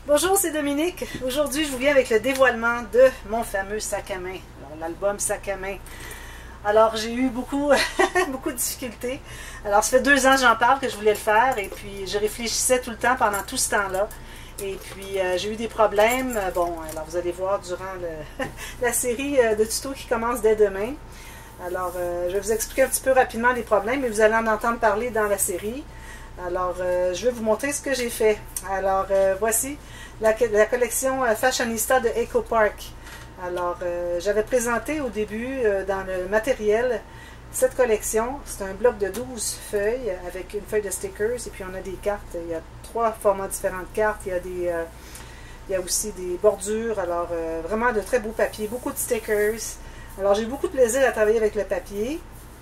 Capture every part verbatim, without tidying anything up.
Bonjour, c'est Dominique. Aujourd'hui, je vous viens avec le dévoilement de mon fameux sac à main, l'album sac à main. Alors, j'ai eu beaucoup, beaucoup de difficultés. Alors, ça fait deux ans que j'en parle, que je voulais le faire, et puis je réfléchissais tout le temps pendant tout ce temps-là. Et puis, euh, j'ai eu des problèmes. Bon, alors vous allez voir durant le, la série de tutos qui commence dès demain. Alors, euh, je vais vous expliquer un petit peu rapidement les problèmes, mais vous allez en entendre parler dans la série. Alors, euh, je vais vous montrer ce que j'ai fait. Alors, euh, voici la, la collection euh, Fashionista de Echo Park. Alors, euh, j'avais présenté au début euh, dans le matériel cette collection. C'est un bloc de douze feuilles avec une feuille de stickers et puis on a des cartes. Il y a trois formats différents de cartes. Il y a, des, euh, il y a aussi des bordures. Alors, euh, vraiment de très beaux papiers, beaucoup de stickers. Alors, j'ai eu beaucoup de plaisir à travailler avec le papier.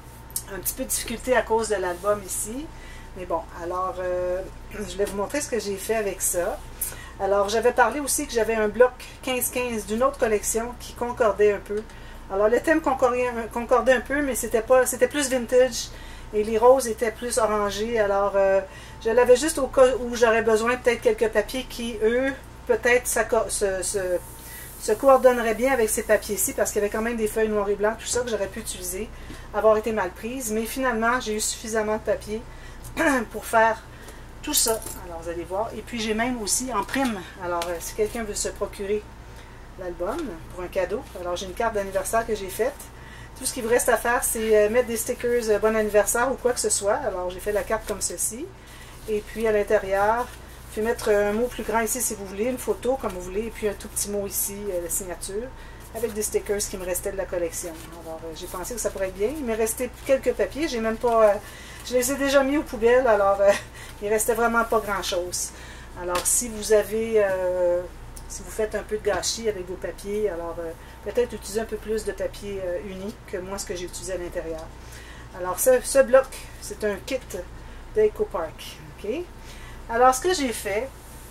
Un petit peu de difficulté à cause de l'album ici. Mais bon, alors, euh, je vais vous montrer ce que j'ai fait avec ça. Alors, j'avais parlé aussi que j'avais un bloc quinze quinze d'une autre collection qui concordait un peu. Alors, le thème concordait, concordait un peu, mais c'était pas, c'était plus vintage et les roses étaient plus orangés. Alors, euh, je l'avais juste au cas où j'aurais besoin peut-être quelques papiers qui, eux, peut-être se, se, se coordonneraient bien avec ces papiers-ci parce qu'il y avait quand même des feuilles noires et blancs, tout ça que j'aurais pu utiliser, avoir été mal prise. Mais finalement, j'ai eu suffisamment de papier pour faire tout ça. Alors, vous allez voir. Et puis, j'ai même aussi en prime. Alors, euh, si quelqu'un veut se procurer l'album pour un cadeau, alors j'ai une carte d'anniversaire que j'ai faite. Tout ce qu'il vous reste à faire, c'est euh, mettre des stickers euh, bon anniversaire ou quoi que ce soit. Alors, j'ai fait la carte comme ceci. Et puis, à l'intérieur, je vais mettre un mot plus grand ici si vous voulez, une photo comme vous voulez, et puis un tout petit mot ici, euh, la signature, avec des stickers qui me restaient de la collection. Alors, euh, j'ai pensé que ça pourrait être bien. Il me restait quelques papiers. J'ai même pas... Euh, Je les ai déjà mis aux poubelles, alors euh, il ne restait vraiment pas grand-chose. Alors, si vous avez, euh, si vous faites un peu de gâchis avec vos papiers, alors euh, peut-être utiliser un peu plus de papier euh, unique que moi, ce que j'ai utilisé à l'intérieur. Alors, ce, ce bloc, c'est un kit d'Echo Park. Okay? Alors, ce que j'ai fait,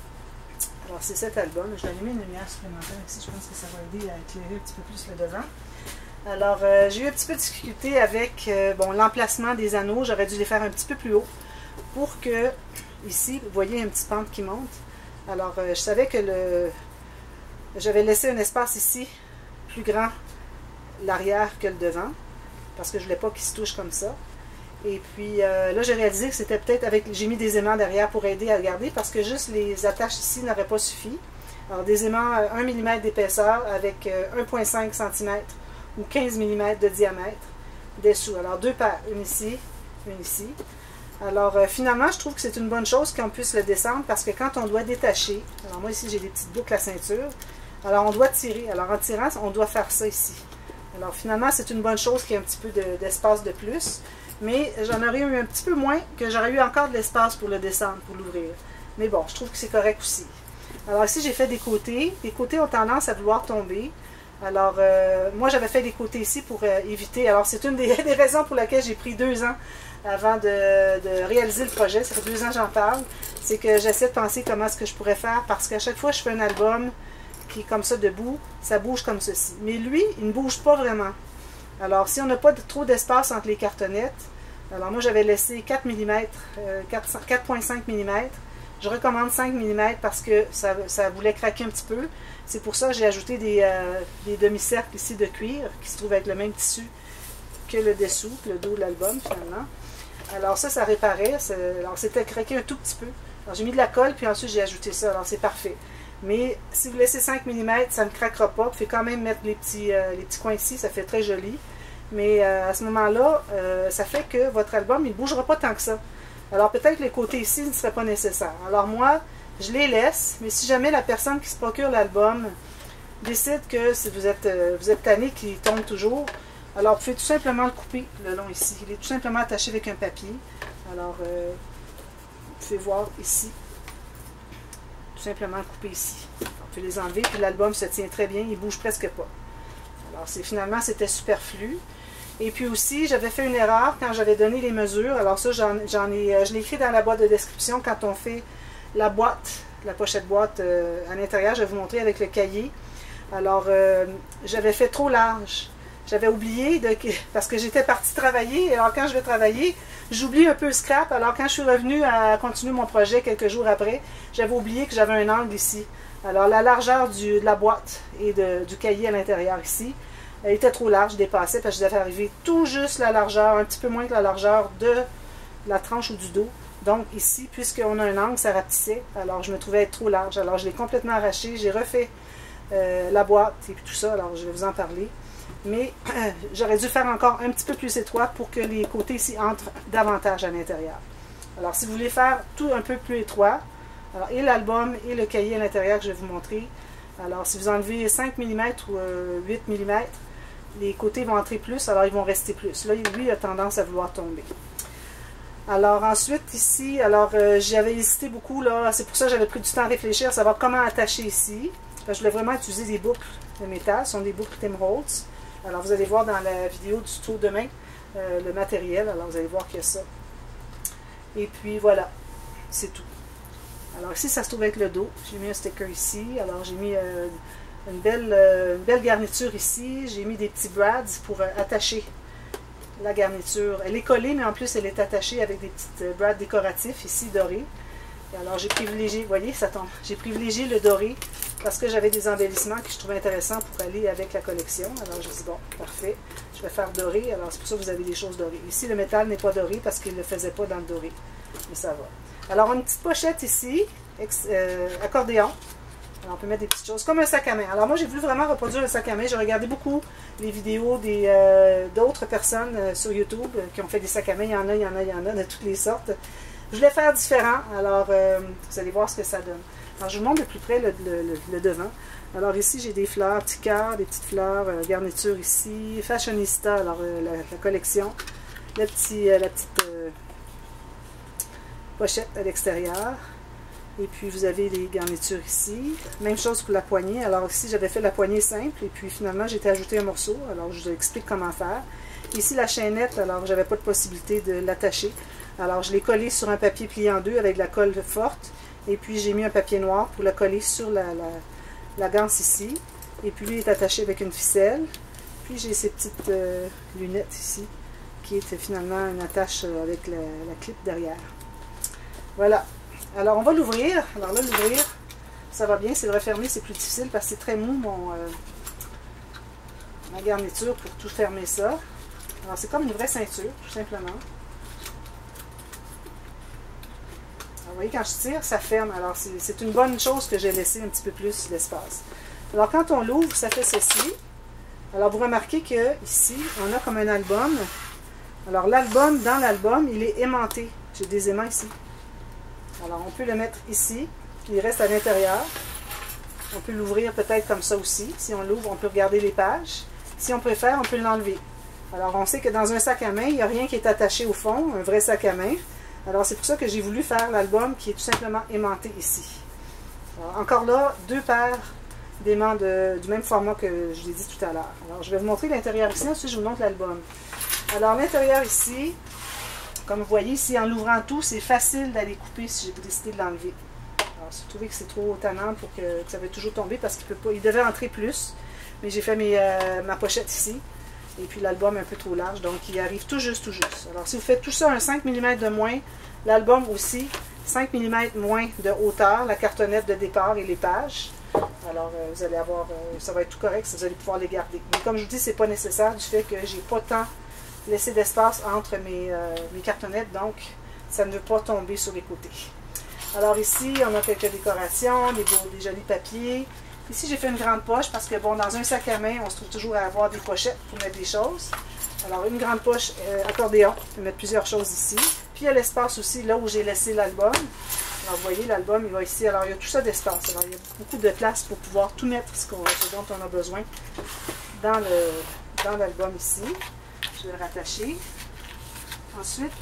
alors c'est cet album, je vais allumer une lumière supplémentaire ici, je pense que ça va aider à éclairer un petit peu plus le devant. Alors, euh, j'ai eu un petit peu de difficulté avec euh, bon, l'emplacement des anneaux. J'aurais dû les faire un petit peu plus haut pour que, ici, vous voyez une petite pente qui monte. Alors, euh, je savais que le j'avais laissé un espace ici plus grand, l'arrière que le devant, parce que je ne voulais pas qu'ils se touchent comme ça. Et puis, euh, là, j'ai réalisé que c'était peut-être avec... J'ai mis des aimants derrière pour aider à le garder, parce que juste les attaches ici n'auraient pas suffi. Alors, des aimants euh, un millimètre d'épaisseur avec euh, un virgule cinq centimètres ou quinze millimètres de diamètre dessous. Alors, deux paires, une ici, une ici. Alors, euh, finalement, je trouve que c'est une bonne chose qu'on puisse le descendre parce que quand on doit détacher, alors moi ici, j'ai des petites boucles à ceinture, alors on doit tirer. Alors, en tirant, on doit faire ça ici. Alors, finalement, c'est une bonne chose qu'il y ait un petit peu d'espace de, de plus, mais j'en aurais eu un petit peu moins que j'aurais eu encore de l'espace pour le descendre, pour l'ouvrir. Mais bon, je trouve que c'est correct aussi. Alors, ici, j'ai fait des côtés. Les côtés ont tendance à vouloir tomber. Alors, euh, moi, j'avais fait des côtés ici pour euh, éviter. Alors, c'est une des, des raisons pour lesquelles j'ai pris deux ans avant de, de réaliser le projet. Ça fait deux ans que j'en parle. C'est que j'essaie de penser comment est-ce que je pourrais faire parce qu'à chaque fois que je fais un album qui est comme ça debout, ça bouge comme ceci. Mais lui, il ne bouge pas vraiment. Alors, si on n'a pas de, trop d'espace entre les cartonnettes, alors moi, j'avais laissé quatre millimètres, euh, quatre virgule cinq millimètres. Je recommande cinq millimètres parce que ça, ça voulait craquer un petit peu. C'est pour ça que j'ai ajouté des, euh, des demi-cercles ici de cuir qui se trouvent avec le même tissu que le dessous, le dos de l'album finalement. Alors ça, ça réparait. Alors c'était craqué un tout petit peu. Alors j'ai mis de la colle puis ensuite j'ai ajouté ça. Alors c'est parfait. Mais si vous laissez cinq millimètres, ça ne craquera pas. Vous pouvez quand même mettre les petits, euh, les petits coins ici, ça fait très joli. Mais euh, à ce moment-là, euh, ça fait que votre album, il ne bougera pas tant que ça. Alors peut-être que les côtés ici ne seraient pas nécessaires. Alors moi, je les laisse, mais si jamais la personne qui se procure l'album décide que si vous êtes, euh, vous êtes tanné qu'il tombe toujours, alors vous pouvez tout simplement le couper le long ici. Il est tout simplement attaché avec un papier. Alors, euh, vous pouvez voir ici, tout simplement le couper ici. Alors, vous pouvez les enlever, puis l'album se tient très bien, il ne bouge presque pas. Alors, finalement, c'était superflu. Et puis aussi, j'avais fait une erreur quand j'avais donné les mesures. Alors ça, j'en ai, je l'ai écrit dans la boîte de description quand on fait la boîte, la pochette boîte euh, à l'intérieur. Je vais vous montrer avec le cahier. Alors, euh, j'avais fait trop large. J'avais oublié, de, parce que j'étais partie travailler. Alors, quand je vais travailler, J'oublie un peu le scrap. Alors quand je suis revenue à continuer mon projet quelques jours après, j'avais oublié que j'avais un angle ici. Alors la largeur du, de la boîte et de, du cahier à l'intérieur ici, elle était trop large, je dépassais, parce que je devais arriver tout juste la largeur, un petit peu moins que la largeur de la tranche ou du dos. Donc ici, puisqu'on a un angle, ça rapetissait, alors je me trouvais être trop large. Alors je l'ai complètement arraché, j'ai refait euh, la boîte et puis tout ça, alors je vais vous en parler. Mais euh, j'aurais dû faire encore un petit peu plus étroit pour que les côtés ici entrent davantage à l'intérieur. Alors si vous voulez faire tout un peu plus étroit, alors, et l'album et le cahier à l'intérieur que je vais vous montrer, alors si vous enlevez cinq millimètres ou euh, huit millimètres, les côtés vont entrer plus, alors ils vont rester plus. Là, lui, il a tendance à vouloir tomber. Alors ensuite, ici, alors euh, j'avais hésité beaucoup, là, c'est pour ça que j'avais pris du temps à réfléchir, à savoir comment attacher ici. Parce que je voulais vraiment utiliser des boucles de métal, ce sont des boucles Tim Holtz. Alors vous allez voir dans la vidéo du tuto demain, euh, le matériel, alors vous allez voir qu'il y a ça. Et puis voilà, c'est tout. Alors ici, ça se trouve avec le dos, j'ai mis un sticker ici, alors j'ai mis euh, une, belle, euh, une belle garniture ici, j'ai mis des petits brads pour euh, attacher la garniture. Elle est collée, mais en plus elle est attachée avec des petites euh, brads décoratifs ici, dorés. Et alors j'ai privilégié, vous voyez, ça tombe, j'ai privilégié le doré parce que j'avais des embellissements que je trouvais intéressants pour aller avec la collection. Alors je dis bon, parfait, je vais faire doré, alors c'est pour ça que vous avez des choses dorées. Ici le métal n'est pas doré parce qu'il ne le faisait pas dans le doré, mais ça va. Alors une petite pochette ici, ex, euh, accordéon. Alors, on peut mettre des petites choses, comme un sac à main. Alors moi j'ai voulu vraiment reproduire le sac à main, j'ai regardé beaucoup les vidéos des euh, d'autres personnes euh, sur YouTube euh, qui ont fait des sacs à main, il y en a, il y en a, il y en a de toutes les sortes. Je voulais faire différent, alors euh, vous allez voir ce que ça donne. Alors je vous montre de plus près le, le, le, le devant. Alors ici j'ai des fleurs, petits cœurs, des petites fleurs, euh, garniture ici, Fashionista, alors euh, la, la collection, le petit, euh, la petite euh, pochette à l'extérieur. Et puis vous avez des garnitures ici. Même chose pour la poignée. Alors ici j'avais fait la poignée simple et puis finalement j'ai ajouté un morceau. Alors je vous explique comment faire. Ici la chaînette, alors j'avais pas de possibilité de l'attacher. Alors je l'ai collé sur un papier plié en deux avec de la colle forte. Et puis j'ai mis un papier noir pour la coller sur la, la, la ganse ici. Et puis lui est attaché avec une ficelle. Puis j'ai ces petites euh, lunettes ici qui est finalement une attache avec la, la clip derrière. Voilà. Alors on va l'ouvrir. Alors là l'ouvrir, ça va bien. C'est le refermer, c'est plus difficile parce que c'est très mou mon, euh, ma garniture pour tout fermer ça. Alors c'est comme une vraie ceinture, tout simplement. Vous voyez, quand je tire, ça ferme. Alors, c'est une bonne chose que j'ai laissé un petit peu plus d'espace. Alors, quand on l'ouvre, ça fait ceci. Alors, vous remarquez que ici, on a comme un album. Alors, l'album, dans l'album, il est aimanté. J'ai des aimants ici. Alors, on peut le mettre ici. Il reste à l'intérieur. On peut l'ouvrir peut-être comme ça aussi. Si on l'ouvre, on peut regarder les pages. Si on préfère, on peut l'enlever. Alors, on sait que dans un sac à main, il n'y a rien qui est attaché au fond. Un vrai sac à main. Alors, c'est pour ça que j'ai voulu faire l'album qui est tout simplement aimanté ici. Alors, encore là, deux paires d'aimants du même format que je l'ai dit tout à l'heure. Alors, je vais vous montrer l'intérieur ici, ensuite je vous montre l'album. Alors, l'intérieur ici, comme vous voyez ici, en l'ouvrant tout, c'est facile d'aller couper si j'ai décidé de l'enlever. Alors, si vous trouvez que c'est trop tannant pour que, que ça va toujours tomber, parce qu'il peut pas, il devait entrer plus, mais j'ai fait mes, euh, ma pochette ici. Et puis l'album est un peu trop large, donc il arrive tout juste, tout juste. Alors si vous faites tout ça un cinq millimètres de moins, l'album aussi, cinq millimètres moins de hauteur, la cartonnette de départ et les pages. Alors euh, vous allez avoir, euh, ça va être tout correct, vous allez pouvoir les garder. Mais comme je vous dis, c'est pas nécessaire du fait que j'ai pas tant laissé d'espace entre mes, euh, mes cartonnettes, donc ça ne veut pas tomber sur les côtés. Alors ici, on a quelques décorations, des, beaux, des jolis papiers. Ici, j'ai fait une grande poche parce que, bon, dans un sac à main, on se trouve toujours à avoir des pochettes pour mettre des choses. Alors, une grande poche euh, accordéon, on peut mettre plusieurs choses ici. Puis, il y a l'espace aussi, là où j'ai laissé l'album. Alors, vous voyez, l'album, il va ici. Alors, il y a tout ça d'espace. Alors, il y a beaucoup de place pour pouvoir tout mettre ce, qu'on, ce dont on a besoin dans le dans l'album ici. Je vais le rattacher. Ensuite,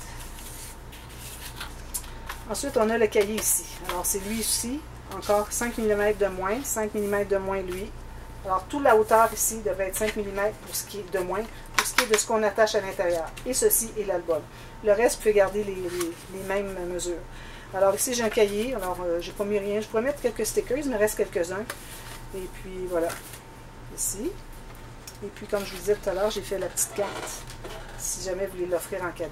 ensuite, on a le cahier ici. Alors, c'est lui ici. Encore cinq millimètres de moins, cinq millimètres de moins lui. Alors, toute la hauteur ici devrait être cinq millimètres pour ce qui est de moins, pour ce qui est de ce qu'on attache à l'intérieur. Et ceci est l'album. Le reste, vous pouvez garder les, les, les mêmes mesures. Alors, ici, j'ai un cahier. Alors, euh, j'ai pas mis rien. Je pourrais mettre quelques stickers, il me reste quelques-uns. Et puis, voilà. Ici. Et puis, comme je vous disais tout à l'heure, j'ai fait la petite carte, si jamais vous voulez l'offrir en cadeau.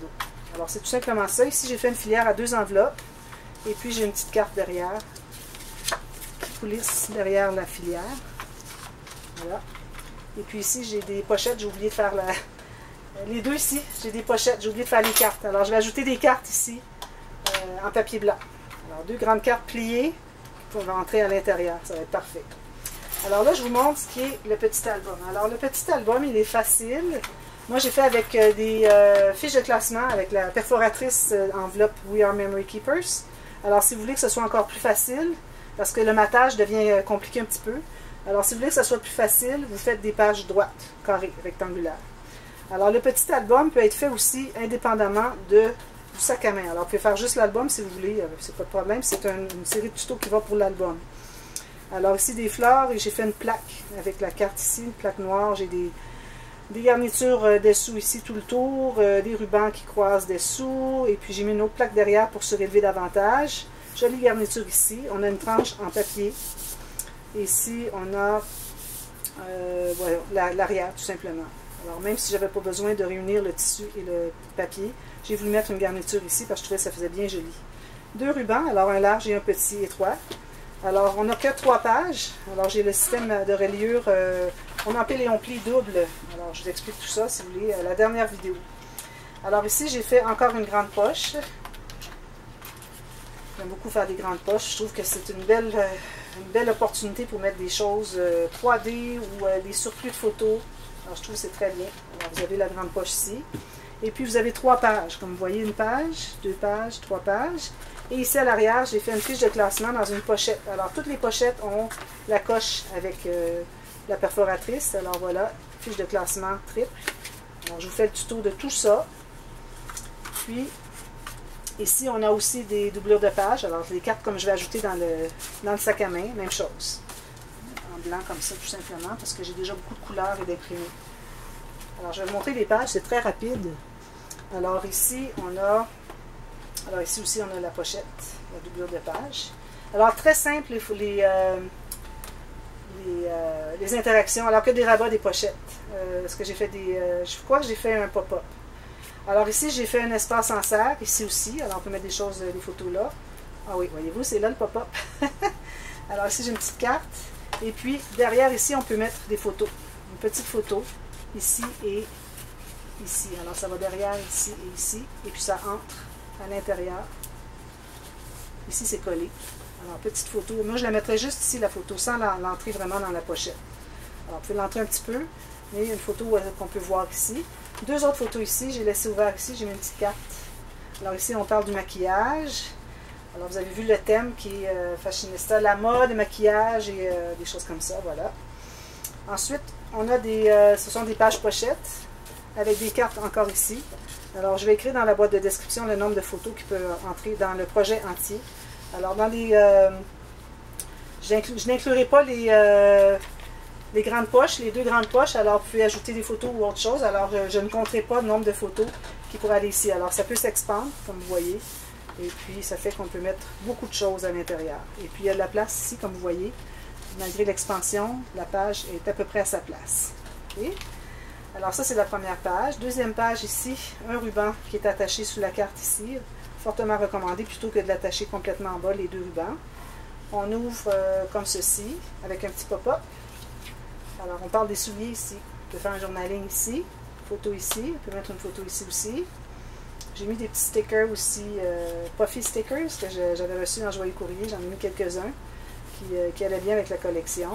Alors, c'est tout simplement ça. Ici, j'ai fait une filière à deux enveloppes. Et puis, j'ai une petite carte derrière qui coulisse derrière la filière. Voilà. Et puis ici, j'ai des pochettes. J'ai oublié de faire la... les deux ici. J'ai des pochettes. J'ai oublié de faire les cartes. Alors, je vais ajouter des cartes ici euh, en papier blanc. Alors, deux grandes cartes pliées qu'on va entrer à l'intérieur. Ça va être parfait. Alors là, je vous montre ce qui est le petit album. Alors, le petit album, il est facile. Moi, j'ai fait avec euh, des euh, fiches de classement avec la perforatrice euh, enveloppe We Are Memory Keepers. Alors, si vous voulez que ce soit encore plus facile, parce que le matage devient euh, compliqué un petit peu, alors si vous voulez que ce soit plus facile, vous faites des pages droites, carrées, rectangulaires. Alors, le petit album peut être fait aussi indépendamment de, du sac à main. Alors, vous pouvez faire juste l'album si vous voulez, euh, c'est pas de problème, c'est un, une série de tutos qui va pour l'album. Alors, ici, des fleurs, et j'ai fait une plaque avec la carte ici, une plaque noire, j'ai des... des garnitures euh, dessous ici tout le tour, euh, des rubans qui croisent dessous, et puis j'ai mis une autre plaque derrière pour surélever davantage. Jolie garniture ici. On a une tranche en papier. Et ici, on a euh, voilà, l'arrière, tout simplement. Alors, même si je n'avais pas besoin de réunir le tissu et le papier, j'ai voulu mettre une garniture ici parce que je trouvais que ça faisait bien joli. Deux rubans, alors un large et un petit étroit. Alors, on n'a que trois pages. Alors, j'ai le système de reliure. Euh, on empile et on plie double. Alors, je vous explique tout ça, si vous voulez, à la dernière vidéo. Alors, ici, j'ai fait encore une grande poche. J'aime beaucoup faire des grandes poches. Je trouve que c'est une belle, euh, une belle opportunité pour mettre des choses euh, trois D ou euh, des surplus de photos. Alors, je trouve que c'est très bien. Alors, vous avez la grande poche ici. Et puis, vous avez trois pages. Comme vous voyez, une page, deux pages, trois pages. Et ici, à l'arrière, j'ai fait une fiche de classement dans une pochette. Alors, toutes les pochettes ont la coche avec euh, la perforatrice. Alors, voilà, fiche de classement triple. Alors, je vous fais le tuto de tout ça. Puis, ici, on a aussi des doublures de pages. Alors, les cartes, comme je vais ajouter dans le, dans le sac à main, même chose. En blanc, comme ça, tout simplement, parce que j'ai déjà beaucoup de couleurs et d'imprimés. Alors, je vais vous montrer les pages. C'est très rapide. Alors, ici, on a... Alors ici aussi, on a la pochette, la doublure de page. Alors, très simple, les, les, euh, les, euh, les interactions. Alors, que des rabats, des pochettes. Euh, Est-ce que j'ai fait des... Euh, je crois que j'ai fait un pop-up. Alors ici, j'ai fait un espace en cercle, ici aussi. Alors, on peut mettre des choses, des photos là. Ah oui, voyez-vous, c'est là le pop-up. Alors ici, j'ai une petite carte. Et puis, derrière, ici, on peut mettre des photos. Une petite photo, ici et ici. Alors, ça va derrière, ici et ici. Et puis, ça entre à l'intérieur. Ici, c'est collé. Alors, petite photo. Moi, je la mettrais juste ici, la photo, sans l'entrer vraiment dans la pochette. Alors, vous pouvez l'entrer un petit peu, mais il y a une photo qu'on peut voir ici. Deux autres photos ici. J'ai laissé ouvert ici. J'ai mis une petite carte. Alors, ici, on parle du maquillage. Alors, vous avez vu le thème qui est euh, fashionista, la mode, le maquillage et euh, des choses comme ça. Voilà. Ensuite, on a des... Euh, ce sont des pages pochettes avec des cartes encore ici. Alors, je vais écrire dans la boîte de description le nombre de photos qui peuvent entrer dans le projet entier. Alors, dans les... Euh, je n'inclurai pas les, euh, les grandes poches, les deux grandes poches. Alors, vous pouvez ajouter des photos ou autre chose. Alors, je, je ne compterai pas le nombre de photos qui pourraient aller ici. Alors, ça peut s'expandre, comme vous voyez. Et puis, ça fait qu'on peut mettre beaucoup de choses à l'intérieur. Et puis, il y a de la place ici, comme vous voyez. Malgré l'expansion, la page est à peu près à sa place. Okay? Alors ça, c'est la première page. Deuxième page ici, un ruban qui est attaché sous la carte ici. Fortement recommandé plutôt que de l'attacher complètement en bas, les deux rubans. On ouvre euh, comme ceci, avec un petit pop-up. Alors, on parle des souliers ici. On peut faire un journaling ici. Photo ici. On peut mettre une photo ici aussi. J'ai mis des petits stickers aussi, euh, puffy stickers, que j'avais reçus dans Joyeux Courrier. J'en ai mis quelques-uns qui, euh, qui allaient bien avec la collection.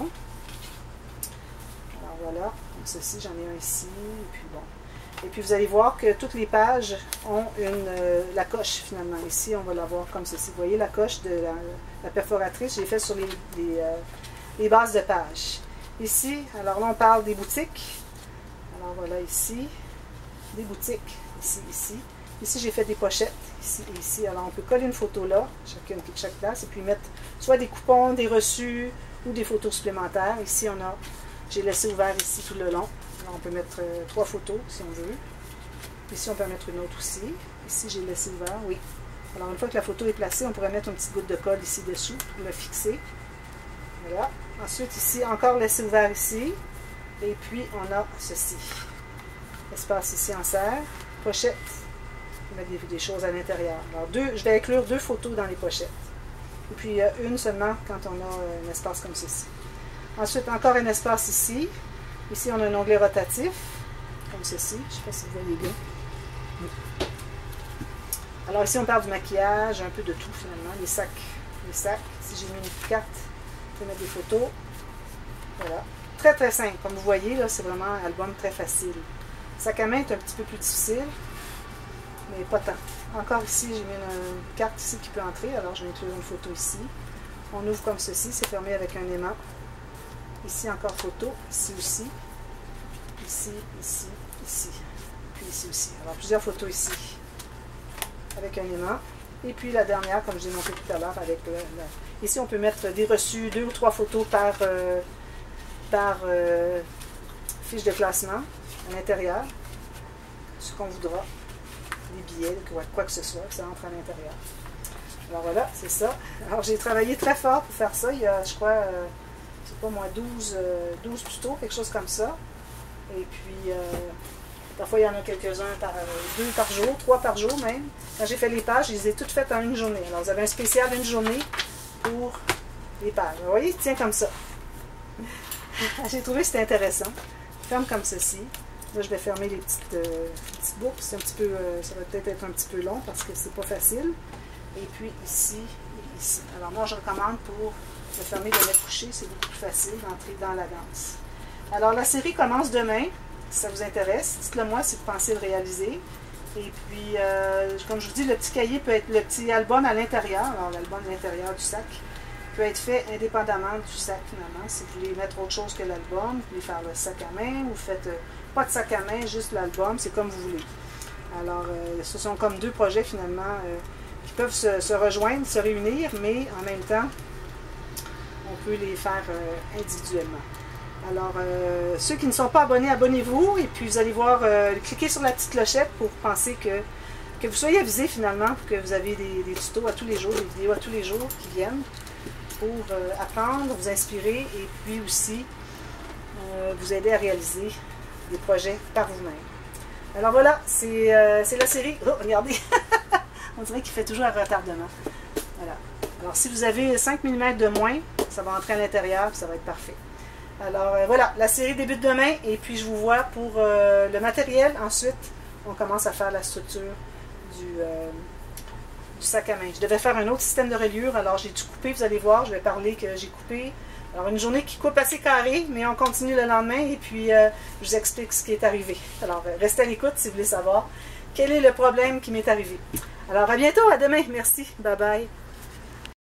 Alors voilà, comme ceci, j'en ai un ici, et puis bon. Et puis vous allez voir que toutes les pages ont une, euh, la coche finalement. Ici, on va la voir comme ceci. Vous voyez la coche de la, la perforatrice, j'ai fait sur les, les, euh, les bases de pages. Ici, alors là, on parle des boutiques. Alors voilà, ici, des boutiques, ici, ici. Ici, j'ai fait des pochettes, ici et ici. Alors, on peut coller une photo là, chacune de chaque place, et puis mettre soit des coupons, des reçus, ou des photos supplémentaires. Ici, on a, j'ai laissé ouvert ici tout le long. Alors, on peut mettre euh, trois photos, si on veut. Ici, on peut en mettre une autre aussi. Ici, j'ai laissé ouvert, oui. Alors, une fois que la photo est placée, on pourrait mettre une petite goutte de colle ici dessous pour le fixer. Voilà. Ensuite, ici, encore laisser ouvert ici. Et puis, on a ceci. Espace ici en serre. Pochette. mettre des, des choses à l'intérieur. Alors, deux, je vais inclure deux photos dans les pochettes. Et puis, euh, une seulement quand on a euh, un espace comme ceci. Ensuite, encore un espace ici. Ici, on a un onglet rotatif, comme ceci. Je ne sais pas si vous voyez bien. Alors ici, on parle du maquillage, un peu de tout finalement. Les sacs. Les sacs. Si j'ai mis une carte, je peux mettre des photos. Voilà. Très très simple. Comme vous voyez, là, c'est vraiment un album très facile. Le sac à main est un petit peu plus difficile, mais pas tant. Encore ici, j'ai mis une, une carte ici qui peut entrer, alors je vais inclure une photo ici. On ouvre comme ceci, c'est fermé avec un aimant. Ici encore photo, ici aussi. Ici, ici, ici. Puis ici aussi. Alors plusieurs photos ici avec un aimant. Et puis la dernière, comme je l'ai montré tout à l'heure, avec le, le... Ici, on peut mettre des reçus, deux ou trois photos par, euh, par euh, fiche de classement à l'intérieur. Ce qu'on voudra. Des billets, quoi, quoi que ce soit, que ça entre à l'intérieur. Alors voilà, c'est ça. Alors j'ai travaillé très fort pour faire ça. Il y a, je crois, euh, je sais pas moi, douze, euh, douze tutos, quelque chose comme ça. Et puis, euh, parfois il y en a quelques-uns par euh, deux par jour, trois par jour même. Quand j'ai fait les pages, je les ai toutes faites en une journée. Alors vous avez un spécial une journée pour les pages. Vous voyez, il tient comme ça. J'ai trouvé que c'était intéressant. Ferme comme ceci. Là, je vais fermer les petites, euh, petites boucles. C'est un petit peu, euh, ça va peut-être être un petit peu long parce que c'est pas facile. Et puis ici et ici. Alors moi, je recommande pour le fermer de le coucher. C'est beaucoup plus facile d'entrer dans la danse. Alors la série commence demain. Si ça vous intéresse, dites-le moi si vous pensez le réaliser. Et puis, euh, comme je vous dis, le petit cahier peut être le petit album à l'intérieur. Alors l'album à l'intérieur du sac peut être fait indépendamment du sac finalement. Si vous voulez mettre autre chose que l'album, vous pouvez faire le sac à main, vous faites euh, pas de sac à main, juste l'album, c'est comme vous voulez. Alors, euh, ce sont comme deux projets finalement euh, qui peuvent se, se rejoindre, se réunir, mais en même temps, on peut les faire euh, individuellement. Alors, euh, ceux qui ne sont pas abonnés, abonnez-vous, et puis vous allez voir, euh, cliquez sur la petite clochette pour penser que, que vous soyez avisé finalement, que vous avez des, des tutos à tous les jours, des vidéos à tous les jours qui viennent, pour euh, apprendre, vous inspirer, et puis aussi euh, vous aider à réaliser des projets par vous-même. Alors voilà, c'est euh, la série. Oh, regardez! On dirait qu'il fait toujours un retardement. Voilà. Alors si vous avez cinq millimètres de moins, ça va entrer à l'intérieur, ça va être parfait. Alors euh, voilà, la série débute demain, et puis je vous vois pour euh, le matériel. Ensuite, on commence à faire la structure du, euh, du sac à main. Je devais faire un autre système de reliure, alors j'ai dû couper, vous allez voir, je vais parler que j'ai coupé. Alors, une journée qui coupe assez carré, mais on continue le lendemain et puis euh, je vous explique ce qui est arrivé. Alors, restez à l'écoute si vous voulez savoir quel est le problème qui m'est arrivé. Alors, à bientôt, à demain. Merci. Bye bye.